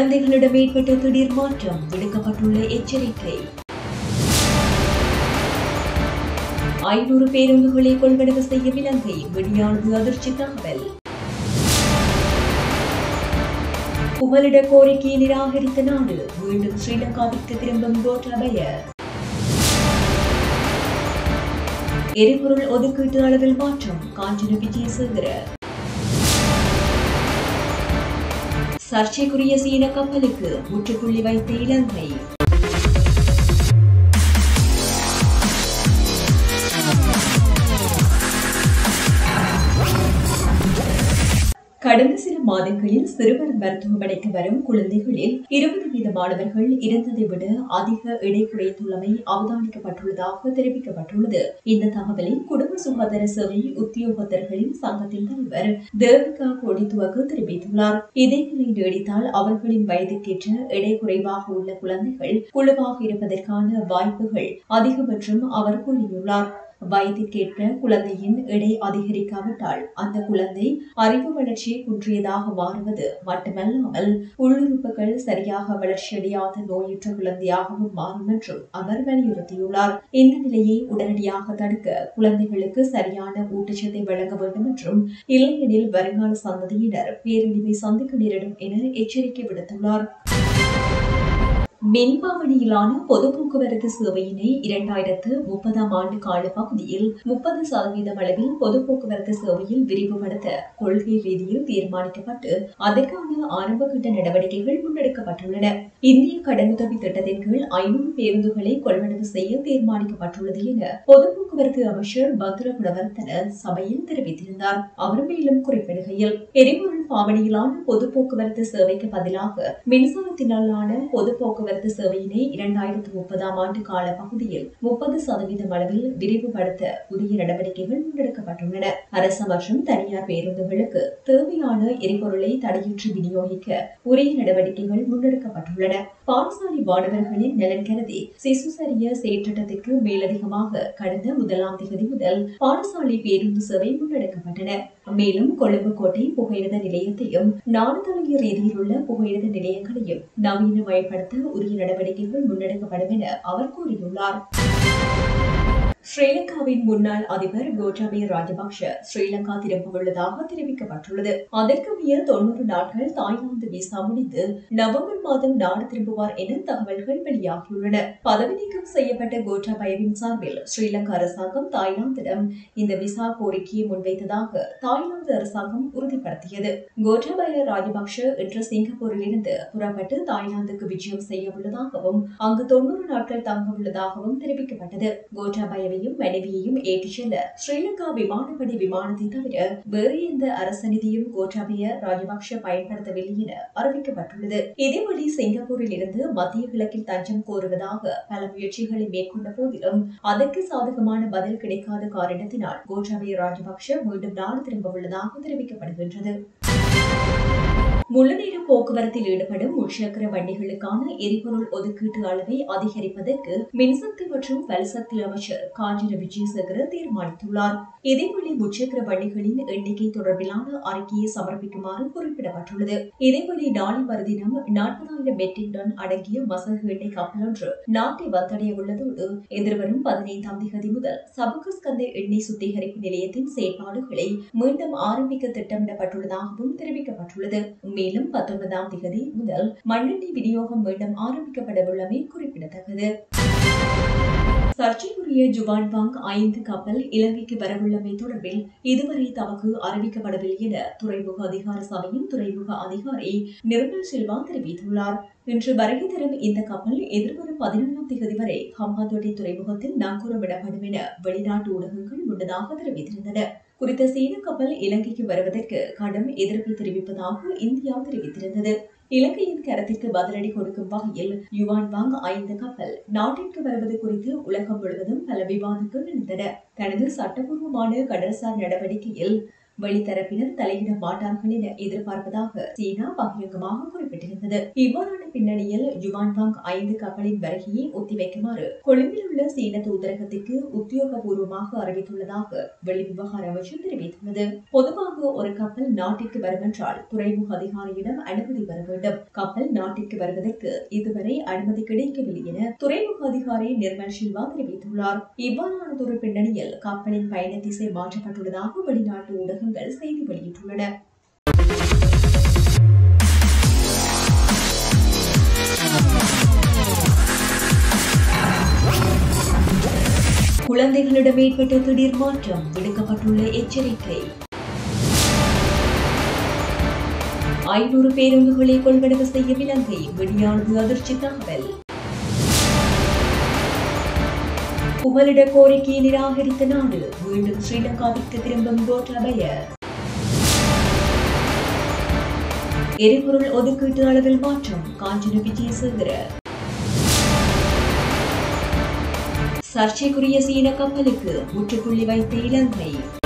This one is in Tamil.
குழந்தைகளிடம் ஏற்பட்ட திடீர் மாற்றம், விடுக்கப்பட்டுள்ள எச்சரிக்கை. 500 பேருந்துகளை கொள்வனவு செய்ய இலங்கை, வெளியானது அதிர்ச்சி தகவல். புகலிட கோரிக்கையை நிராகரித்த நாடு, மீண்டும் ஸ்ரீலங்காவிற்கு திரும்பும் கோட்டாபய. எரிபொருள் ஒதுக்கீட்டு அளவில் மாற்றம், காஞ்சன விஜயசேகர. சர்ச்சைக்குரிய சீன கப்பலுக்கு முற்றுப்புள்ளி வைத்த இலங்கை. கடந்த சில மாதங்களில் சிறுவர் மருத்துவமனைக்கு வரும் குழந்தைகளில் 20% மாணவர்கள் இருந்ததை விட அதிக எடை குறைத்துள்ளமை அவதானிக்கப்பட்டுள்ளதாக தெரிவிக்கப்பட்டுள்ளது. இந்த தகவலை குடும்ப சுகாதார சேவை உத்தியோகத்தர்களின் சங்கத்தின் தலைவர் தேவிகா கோடித்துவக்கு தெரிவித்துள்ளார். இதே நிலை நீடித்தால் அவர்களின் வயதுக்கேற்ற எடை குறைவாக உள்ள குழந்தைகள் குழுவாக இருப்பதற்கான வாய்ப்புகள் அதிகம் என்றும் அவர் கூறியுள்ளார். வயதிற்கேற்ற குழந்தையின் எடை அதிகரிக்காவிட்டால் அந்த குழந்தை அறிவு வளர்ச்சி குன்றியதாக மாறுவது மட்டுமல்லாமல் உள்ளுறுப்புகள் சரியாக வளர்ச்சியடையாத நோயுற்ற குழந்தையாகவும் மாறும் என்றும் அவர் வலியுறுத்தியுள்ளார். இந்த நிலையை உடனடியாக தடுக்க குழந்தைகளுக்கு சரியான ஊட்டச்சத்தை வழங்க வேண்டும் என்றும், இல்லையெனில் வருங்கால சந்ததியினர் பேரழிவை சந்திக்க நேரிடும் என எச்சரிக்கை விடுத்துள்ளார். மின்பாவனையிலான பொது போக்குவரத்து சேவையினை 2030 ஆண்டு கால பகுதியில் 30% அளவில் பொது போக்குவரத்து சேவையில் விரிவுபடுத்த கொள்கை ரீதியில் தீர்மானிக்கப்பட்டு அதற்கான ஆரம்பகட்ட நடவடிக்கைகள் முன்னெடுக்கப்பட்டுள்ளன. இந்திய கடனுதவி திட்டத்தின் கீழ் 500 பேருந்துகளை கொள்வனவு செய்ய தீர்மானிக்கப்பட்டுள்ளது என பொது போக்குவரத்து அமைச்சர் பத்ர குணவர்த்தன சபையில் தெரிவித்திருந்தார். அவர் மேலும் குறிப்பிடுகையில், எரிபொருள் பாவனையிலான பொது போக்குவரத்து சேவைக்கு பதிலாக மின்சாரத்தினாலான பொது போக்குவரத்து சேவையினை 2030 ஆண்டு கால பகுதியில் 30% அளவில் விரிவுபடுத்த உரிய நடவடிக்கைகள் முன்னெடுக்கப்பட்டுள்ளன. அரசு மற்றும் தனியார் பேருந்துகளுக்கு தேவையான எரிபொருளை தடையின்றி விநியோகிக்க உரிய நடவடிக்கைகள் முன்னெடுக்கப்பட்டுள்ளன. பாடசாலை மாணவர்களின் நலன் கருதி சிசுசரிய செயற்றிட்டத்திற்கு மேலதிகமாக கடந்த 1ஆம் தேதி முதல் பாடசாலை பேருந்து சேவை முன்னெடுக்கப்பட்டன. மேலும் கொழும்பு கோட்டை புகையிரத நிலையத்தையும் நாடு தழுவிய ரீதியில் உள்ள புகையிரத நிலையங்களையும் நவீனமயப்படுத்த உரிய நடவடிக்கைகள் முன்னெடுக்கப்படும் என அவர் கூறியுள்ளார். ஸ்ரீலங்காவின் முன்னாள் அதிபர் கோட்டாபய ராஜபக்ஷ ஸ்ரீலங்கா திரும்பவுள்ளதாக தெரிவிக்கப்பட்டுள்ளது. அதற்குரிய 90 நாட்கள் தாய்லாந்து விசா முடிந்து நவம்பர் மாதம் நாடு திரும்புவார் என தகவல்கள் வெளியாகியுள்ளன. பதவி நீக்கம் செய்யப்பட்ட கோட்டாபயவின் சார்பில் ஸ்ரீலங்கா அரசாங்கம் தாய்லாந்திடம் இந்த விசா கோரிக்கையை முன்வைத்ததாக தாய்லாந்து அரசாங்கம் உறுதிப்படுத்தியது. கோட்டாபய ராஜபக்ஷ இன்று சிங்கப்பூரில் இருந்து புறப்பட்டு தாய்லாந்துக்கு விஜயம் செய்ய உள்ளதாகவும் அங்கு 90 நாட்கள் தங்க உள்ளதாகவும் தெரிவிக்கப்பட்டது. கோட்டாபய மனைவியையும் ஏற்றிச் செல்ல ஸ்ரீலங்கா விமானப்படை விமானத்தை தவிர வேறு எந்த அரசு நிதியும் கோட்டாபய ராஜபக்ஷ பயன்படுத்தவில்லை என அறிவிக்கப்பட்டுள்ளது. இதேவழி சிங்கப்பூரில் இருந்து மத்திய கிழக்கில் தஞ்சம் கோருவதாக பல முயற்சிகளை மேற்கொண்ட போதிலும் அதற்கு சாதகமான பதில் கிடைக்காத காரணத்தினால் கோட்டாபய ராஜபக்ஷ மீண்டும் நாடு திரும்ப உள்ளதாக தெரிவிக்கப்படுகின்றது. முழுநேர போக்குவரத்தில் ஈடுபடும் முச்சக்கர வண்டிகளுக்கான எரிபொருள் ஒதுக்கீட்டு அளவை அதிகரிப்பதற்கு மின்சக்தி மற்றும் வலுசக்தி அமைச்சர் காஞ்சன விஜயசேகர தீர்மானித்துள்ளார். இதேவேளை முச்சக்கர வண்டிகளின் எண்ணிக்கை தொடர்பிலான அறிக்கையை சமர்ப்பிக்குமாறு குறிப்பிடப்பட்டுள்ளது. இதேவேளை நாளை மறுதினம் 40,000 மெட்ரிக் டன் அடங்கிய மசகு எண்ணெய் கப்பல் ஒன்று நாட்டை வந்தடைய உள்ளதோடு எதிர்வரும் 15ஆம் தேதி முதல் சபுகஸ்கந்த எண்ணெய் சுத்திகரிப்பு நிலையத்தின் செயற்பாடுகளை மீண்டும் ஆரம்பிக்க திட்டமிடப்பட்டுள்ளதாகவும் தெரிவிக்கப்பட்டுள்ளது. மேலும் 19ஆம் தேதி முதல் மண்ணெண்ணெய் விநியோகம் மீண்டும் ஆரம்பிக்கப்படவுள்ளமை குறிப்பிடத்தக்கது. சர்ச்சைக்குரிய ஜுவான் வாங் 5 கப்பல் இலங்கைக்கு வரவுள்ளமை தொடர்பில் இதுவரை தமக்கு அறிவிக்கப்படவில்லை என துறைமுக அதிகார சபையின் துறைமுக அதிகாரி நிர்மல் சில்வா தெரிவித்துள்ளார். இன்று வருகை தரும் இந்த கப்பல் எதிர்வரும் 14ஆம் தேதி வரை ஹம்பாந்தோட்டை துறைமுகத்தில் நங்கூரமிடப்படும் என வெளிநாட்டு ஊடகங்கள் முன்னதாக தெரிவித்திருந்தன. குறித்த சீன கப்பல் இலங்கைக்கு வருவதற்கு கடும் எதிர்ப்பை தெரிவிப்பதாக இந்தியா தெரிவித்திருந்தது. இலங்கையின் கருத்திற்கு பதிலடி கொடுக்கும் வகையில் யுவான் வாங் 5 கப்பல் நாட்டிற்கு வருவது குறித்து உலகம் முழுவதும் பல விவாதங்கள் எழுந்தன. தனது சட்டபூர்வமான கடல்சார் நடவடிக்கையில் வெளித்தரப்பினர் தலையிட மாட்டார்கள் என எதிர்பார்ப்பதாக சீனா பகிரங்கமாக குறிப்பிட்டிருந்தது. இவ்வாறான பின்னணியில் யுவான்வாங் 5 கப்பலின் வருகையை ஒத்திவைக்குமாறு கொழும்பில் உள்ள சீன தூதரகத்திற்கு உத்தியோகபூர்வமாக அறிவித்துள்ளதாக வெளிவிவகார அமைச்சர் தெரிவித்துள்ளது. பொதுவாக ஒரு கப்பல் நாட்டிற்கு வருமென்றால் துறைமுக அதிகாரியிடம் அனுமதி பெற வேண்டும். கப்பல் நாட்டிற்கு வருவதற்கு இதுவரை அனுமதி கிடைக்கவில்லை என துறைமுக அதிகாரி நிர்மல் சில்வா தெரிவித்துள்ளார். இவ்வாறானதொரு பின்னணியில் கப்பலின் பயண திசை மாற்றப்பட்டுள்ளதாக வெளிநாட்டு ஊடகங்கள் செய்தி வெளியிட்டுள்ளன. குழந்தைகளிடம் ஏற்பட்ட திடீர் மாற்றம், விடுக்கப்பட்டுள்ள எச்சரிக்கை. 500 பேருந்துகளை கொள்வனவு செய்ய இலங்கை, வெளியானது அதிர்ச்சி தகவல். புகலிட கோரிக்கையை நிராகரித்த நாடு, மீண்டும் ஸ்ரீலங்காவிற்கு திரும்பும் கோட்டாபய. எரிபொருள் ஒதுக்கீட்டு அளவில் மாற்றம், காஞ்சன விஜயசேகர. சர்ச்சைக்குரிய சீன கப்பலுக்கு முற்றுப்புள்ளி வைத்த இலங்கை.